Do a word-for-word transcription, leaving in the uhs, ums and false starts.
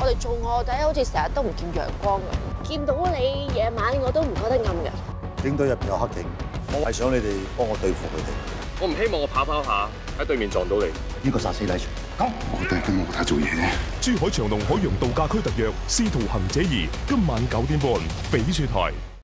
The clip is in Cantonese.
我哋做臥底好似成日都唔見陽光咁，見到你夜晚我都唔覺得暗嘅。 警隊入邊有黑警，我係想你哋幫我對付佢哋。 我唔希望我跑跑下喺對面撞到你。 呢個殺死禮場， 咁我哋跟我睇做嘢。 珠海長隆海洋度假區特約《使徒行者二》，今晚九點半，翡翠台。